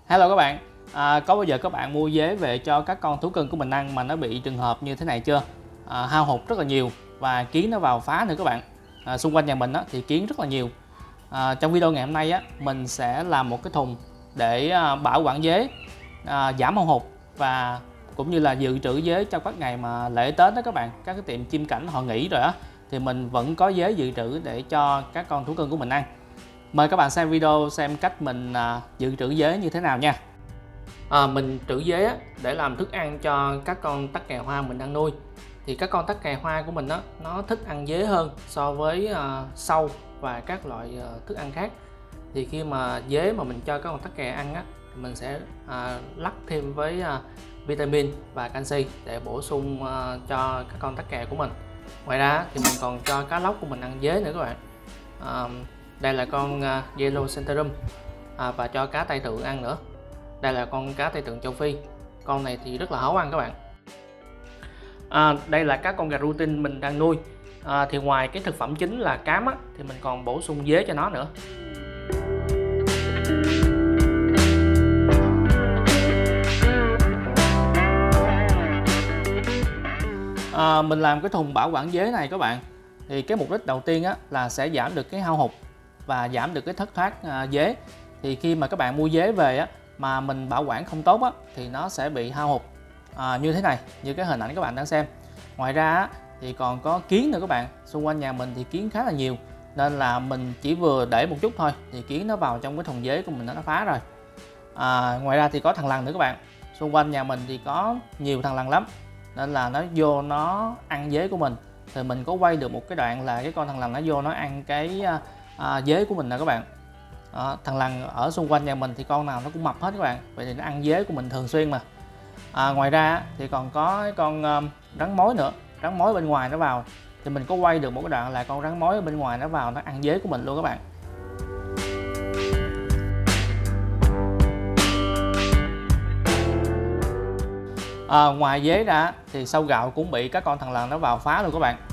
Hello các bạn, có bao giờ các bạn mua dế về cho các con thú cưng của mình ăn mà nó bị trường hợp như thế này chưa? Hao hụt rất là nhiều và kiến nó vào phá nữa các bạn. Xung quanh nhà mình thì kiến rất là nhiều. Trong video ngày hôm nay mình sẽ làm một cái thùng để bảo quản dế, giảm hao hụt và cũng như là dự trữ dế cho các ngày mà lễ Tết đó các bạn. Các cái tiệm chim cảnh họ nghỉ rồi thì mình vẫn có dế dự trữ để cho các con thú cưng của mình ăn. Mời các bạn xem video xem cách mình dự trữ dế như thế nào nha. Mình trữ dế để làm thức ăn cho các con tắc kè hoa mình đang nuôi. Thì các con tắc kè hoa của mình nó thích ăn dế hơn so với sâu và các loại thức ăn khác. Thì khi mà dế mà mình cho các con tắc kè ăn thì mình sẽ lắc thêm với vitamin và canxi để bổ sung cho các con tắc kè của mình. Ngoài ra thì mình còn cho cá lóc của mình ăn dế nữa các bạn. Đây là con Yellow Centaurum và cho cá Tây Tượng ăn nữa. Đây là con cá Tây Tượng châu Phi. Con này thì rất là háo ăn các bạn. Đây là các con gà rutin mình đang nuôi. Thì ngoài cái thực phẩm chính là cám thì mình còn bổ sung dế cho nó nữa. Mình làm cái thùng bảo quản dế này các bạn. Thì cái mục đích đầu tiên là sẽ giảm được cái hao hụt và giảm được cái thất thoát dế. Thì khi mà các bạn mua dế về mà mình bảo quản không tốt thì nó sẽ bị hao hụt như thế này, như cái hình ảnh các bạn đang xem. Ngoài ra thì còn có kiến nữa các bạn. Xung quanh nhà mình thì kiến khá là nhiều, nên là mình chỉ vừa để một chút thôi thì kiến nó vào trong cái thùng dế của mình nó phá rồi. Ngoài ra thì có thằn lằn nữa các bạn. Xung quanh nhà mình thì có nhiều thằn lằn lắm, nên là nó vô nó ăn dế của mình. Thì mình có quay được một cái đoạn là cái con thằn lằn nó vô nó ăn cái dế của mình nè các bạn. Thằn lằn ở xung quanh nhà mình thì con nào nó cũng mập hết các bạn, vậy thì nó ăn dế của mình thường xuyên mà. Ngoài ra thì còn có cái con rắn mối nữa, rắn mối bên ngoài nó vào thì mình có quay được một cái đoạn là con rắn mối ở bên ngoài nó vào nó ăn dế của mình luôn các bạn. Ngoài dế ra thì sâu gạo cũng bị các con thằn lằn nó vào phá luôn các bạn.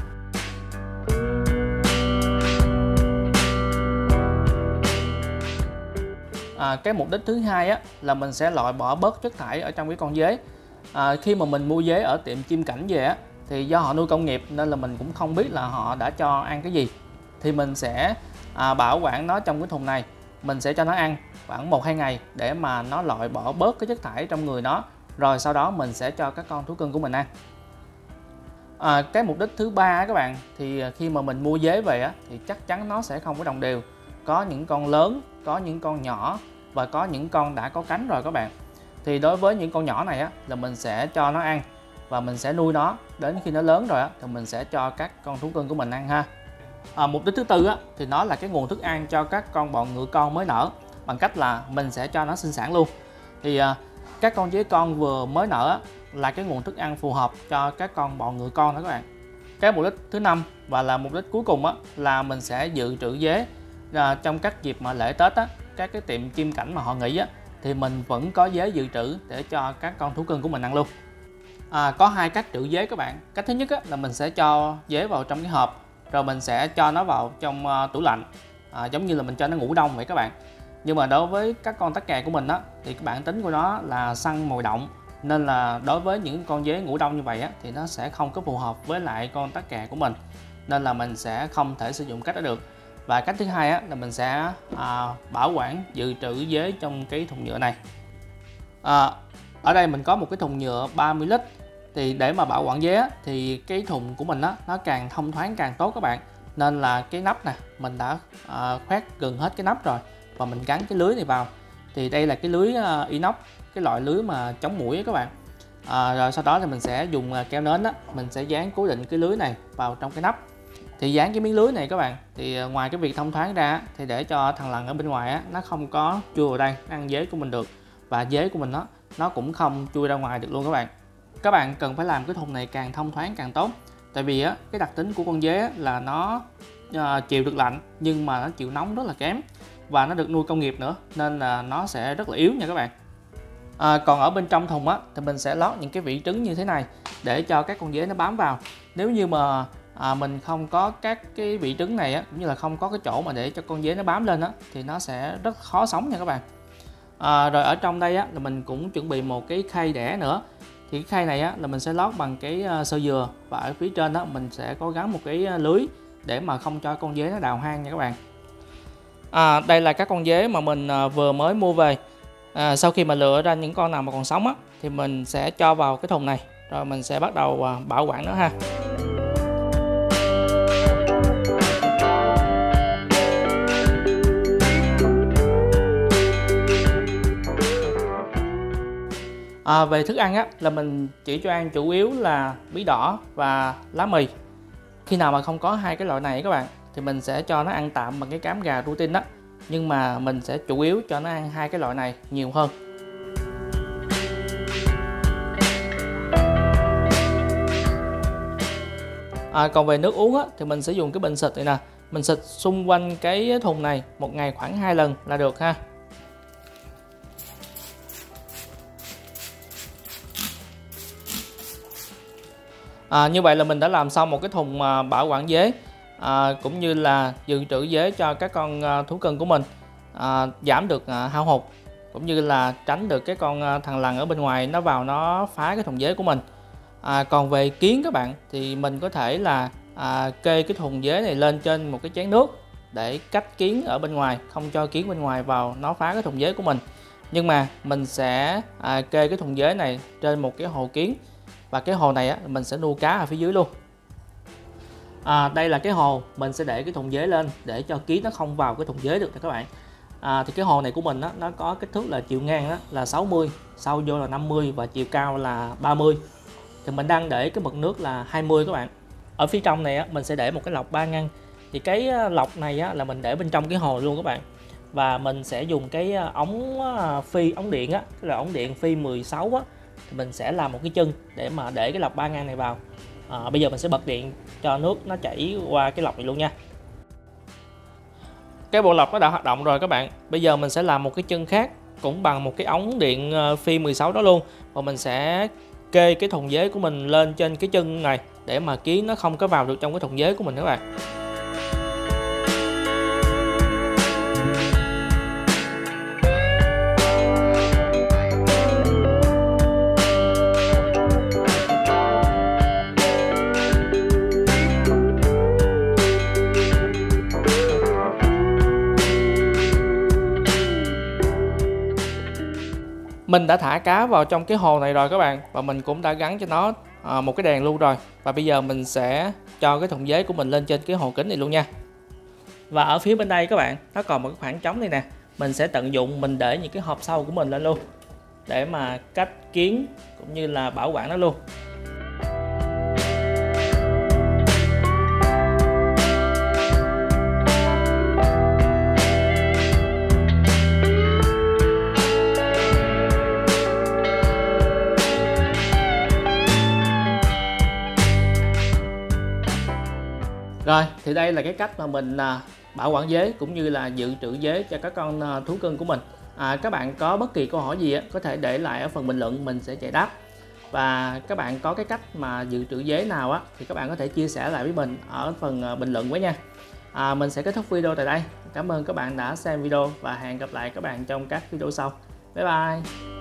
Cái mục đích thứ hai là mình sẽ loại bỏ bớt chất thải ở trong cái con dế. Khi mà mình mua dế ở tiệm chim cảnh về thì do họ nuôi công nghiệp nên là mình cũng không biết là họ đã cho ăn cái gì. Thì mình sẽ bảo quản nó trong cái thùng này, mình sẽ cho nó ăn khoảng 1-2 ngày để mà nó loại bỏ bớt cái chất thải trong người nó, rồi sau đó mình sẽ cho các con thú cưng của mình ăn. Cái mục đích thứ ba các bạn, thì khi mà mình mua dế về thì chắc chắn nó sẽ không có đồng đều. Có những con lớn, có những con nhỏ và có những con đã có cánh rồi các bạn. Thì đối với những con nhỏ này là mình sẽ cho nó ăn và mình sẽ nuôi nó đến khi nó lớn rồi thì mình sẽ cho các con thú cưng của mình ăn ha. Mục đích thứ tư thì nó là cái nguồn thức ăn cho các con bọ ngựa con mới nở, bằng cách là mình sẽ cho nó sinh sản luôn. Thì các con dế con vừa mới nở là cái nguồn thức ăn phù hợp cho các con bọ ngựa con đó các bạn. Cái mục đích thứ năm và là mục đích cuối cùng là mình sẽ dự trữ dế trong các dịp mà lễ Tết các cái tiệm chim cảnh mà họ nghỉ thì mình vẫn có dế dự trữ để cho các con thú cưng của mình ăn luôn. Có hai cách trữ dế các bạn. Cách thứ nhất là mình sẽ cho dế vào trong cái hộp, rồi mình sẽ cho nó vào trong tủ lạnh, giống như là mình cho nó ngủ đông vậy các bạn. Nhưng mà đối với các con tắc kè của mình thì cái bản tính của nó là săn mồi động, nên là đối với những con dế ngủ đông như vậy thì nó sẽ không có phù hợp với lại con tắc kè của mình, nên là mình sẽ không thể sử dụng cách đó được. Và cách thứ hai là mình sẽ bảo quản dự trữ dế trong cái thùng nhựa này. Ở đây mình có một cái thùng nhựa 30 lít. Thì để mà bảo quản dế thì cái thùng của mình nó càng thông thoáng càng tốt các bạn. Nên là cái nắp nè, mình đã khoét gần hết cái nắp rồi và mình gắn cái lưới này vào. Thì đây là cái lưới inox, cái loại lưới mà chống muỗi các bạn. Rồi sau đó thì mình sẽ dùng keo nến mình sẽ dán cố định cái lưới này vào trong cái nắp. Thì dán cái miếng lưới này các bạn, thì ngoài cái việc thông thoáng ra thì để cho thằn lằn ở bên ngoài nó không có chui vào đây ăn dế của mình được, và dế của mình nó cũng không chui ra ngoài được luôn các bạn. Các bạn cần phải làm cái thùng này càng thông thoáng càng tốt, tại vì cái đặc tính của con dế là nó chịu được lạnh nhưng mà nó chịu nóng rất là kém, và nó được nuôi công nghiệp nữa nên là nó sẽ rất là yếu nha các bạn. Còn ở bên trong thùng thì mình sẽ lót những cái vỉ trứng như thế này để cho các con dế nó bám vào. Nếu như mà mình không có các cái vỉ trứng này cũng như là không có cái chỗ mà để cho con dế nó bám lên thì nó sẽ rất khó sống nha các bạn. Rồi ở trong đây á, là mình cũng chuẩn bị một cái khay đẻ nữa. Thì cái khay này á, là mình sẽ lót bằng cái sơ dừa, và ở phía trên đó mình sẽ có gắn một cái lưới để mà không cho con dế nó đào hang nha các bạn. Đây là các con dế mà mình vừa mới mua về. Sau khi mà lựa ra những con nào mà còn sống á, thì mình sẽ cho vào cái thùng này, rồi mình sẽ bắt đầu bảo quản nó ha. Về thức ăn á, là mình chỉ cho ăn chủ yếu là bí đỏ và lá mì. Khi nào mà không có hai cái loại này các bạn, thì mình sẽ cho nó ăn tạm bằng cái cám gà rutin đó. Nhưng mà mình sẽ chủ yếu cho nó ăn hai cái loại này nhiều hơn. Còn về nước uống á, thì mình sẽ dùng cái bình xịt này nè. Mình xịt xung quanh cái thùng này một ngày khoảng 2 lần là được ha. Như vậy là mình đã làm xong một cái thùng bảo quản dế, cũng như là dự trữ dế cho các con thú cưng của mình, giảm được hao hụt, cũng như là tránh được cái con thằn lằn ở bên ngoài nó vào nó phá cái thùng dế của mình. Còn về kiến các bạn, thì mình có thể là kê cái thùng dế này lên trên một cái chén nước để cách kiến ở bên ngoài, không cho kiến bên ngoài vào nó phá cái thùng dế của mình. Nhưng mà mình sẽ kê cái thùng dế này trên một cái hồ kiến, và cái hồ này á, mình sẽ nuôi cá ở phía dưới luôn. Đây là cái hồ mình sẽ để cái thùng dế lên để cho kiến nó không vào cái thùng dế được nè các bạn. Thì cái hồ này của mình á, nó có kích thước là chiều ngang đó, là 60, sâu vô là 50 và chiều cao là 30. Thì mình đang để cái mực nước là 20 các bạn. Ở phía trong này á, mình sẽ để một cái lọc 3 ngăn. Thì cái lọc này á, là mình để bên trong cái hồ luôn các bạn. Và mình sẽ dùng cái ống phi, ống điện á, là ống điện phi 16 á, thì mình sẽ làm một cái chân để mà để cái lọc 3 ngăn này vào. Bây giờ mình sẽ bật điện cho nước nó chảy qua cái lọc này luôn nha. Cái bộ lọc nó đã hoạt động rồi các bạn. Bây giờ mình sẽ làm một cái chân khác cũng bằng một cái ống điện phi 16 đó luôn, và mình sẽ kê cái thùng dế của mình lên trên cái chân này để mà kiến nó không có vào được trong cái thùng dế của mình các bạn. Mình đã thả cá vào trong cái hồ này rồi các bạn, và mình cũng đã gắn cho nó một cái đèn luôn rồi. Và bây giờ mình sẽ cho cái thùng dế của mình lên trên cái hồ kính này luôn nha. Và ở phía bên đây các bạn, nó còn một cái khoảng trống này nè. Mình sẽ tận dụng mình để những cái hộp sâu của mình lên luôn, để mà cách kiến cũng như là bảo quản nó luôn. Rồi, thì đây là cái cách mà mình bảo quản dế cũng như là dự trữ dế cho các con thú cưng của mình. Các bạn có bất kỳ câu hỏi gì có thể để lại ở phần bình luận, mình sẽ giải đáp. Và các bạn có cái cách mà dự trữ dế nào thì các bạn có thể chia sẻ lại với mình ở phần bình luận với nha. Mình sẽ kết thúc video tại đây. Cảm ơn các bạn đã xem video và hẹn gặp lại các bạn trong các video sau. Bye bye.